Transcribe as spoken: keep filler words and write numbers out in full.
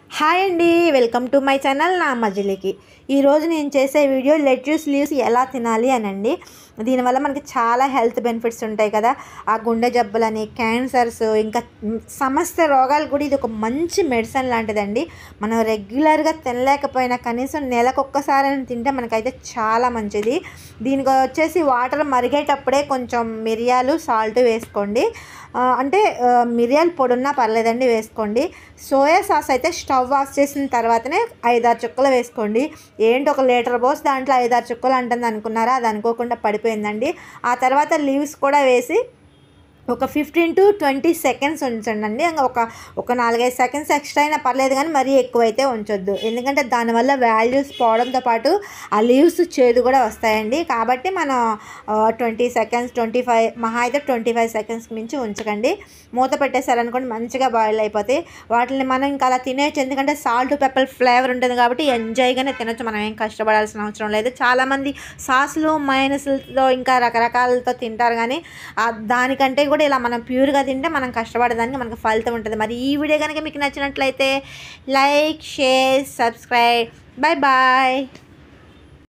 Hi అండి, welcome to my channel నా మజిలీకి. ఈరోజు నేను చేసే వీడియో లెట్యూస్ లీవ్స్ ఎలా తినాలి అనండి. దీనివల్ల మనకి చాలా హెల్త్ బెనిఫిట్స్ ఉంటాయి కదా. ఆ గుండె జబ్బులని, క్యాన్సర్స్, ఇంకా సమస్త రోగాలు కూడా ఇది ఒక మంచి మెడిసిన్ లాంటిదండి. మనం రెగ్యులర్గా తినలేకపోయినా కనీసం నెలకు ఒక్కసారి తింటే మనకైతే చాలా మంచిది. దీనికి వచ్చేసి వాటర్ మరిగేటప్పుడే కొంచెం మిరియాలు సాల్ట్ వేసుకోండి. అంటే మిరియాల పొడి ఉన్నా పర్లేదండి, వేసుకోండి. సోయా సాస్ అయితే స్టవ్ ఆఫ్ చేసిన తర్వాతనే ఐదారు చుక్కలు వేసుకోండి. ఏంటి ఒక లీటర్ పోసి దాంట్లో ఐదారు చుక్కలు అంటుంది అనుకున్నారా? అది అనుకోకుండా పడిపోయిందండి. ఆ తర్వాత లీవ్స్ కూడా వేసి ఒక ఫిఫ్టీన్ టు ట్వంటీ సెకండ్స్ ఉంచండి. ఇంకా ఒక ఒక నాలుగైదు సెకండ్స్ ఎక్స్ట్రా అయినా పర్లేదు, కానీ మరీ ఎక్కువైతే ఉంచొద్దు. ఎందుకంటే దానివల్ల వాల్యూస్ పోవడంతో పాటు ఆ లీవ్స్ చేదు కూడా వస్తాయండి. కాబట్టి మనం ట్వంటీ సెకండ్స్ ట్వంటీ ఫైవ్ మహా అయితే ట్వంటీ ఫైవ్ సెకండ్స్కి మించి ఉంచకండి. మూత పెట్టేసారనుకోండి మంచిగా బాయిల్ అయిపోతాయి. వాటిని మనం ఇంకా అలా తినేయచ్చు. ఎందుకంటే సాల్ట్ పెప్పర్ ఫ్లేవర్ ఉంటుంది కాబట్టి ఎంజాయ్గానే తినొచ్చు. మనం ఏం కష్టపడాల్సిన అవసరం లేదు. చాలామంది సాసులు మైనస్లతో ఇంకా రకరకాలతో తింటారు, కానీ దానికంటే కూడా ఇలా మనం ప్యూర్గా తింటే మనం కష్టపడేదానికి మనకు ఫలితం ఉంటుంది. మరి ఈ వీడియో కనుక మీకు నచ్చినట్లయితే like, share, subscribe. Bye bye.